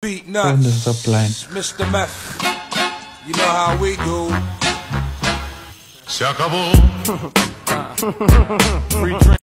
Beat on the nuts, subline. Mr. Meth. You know how we do. Se acabó.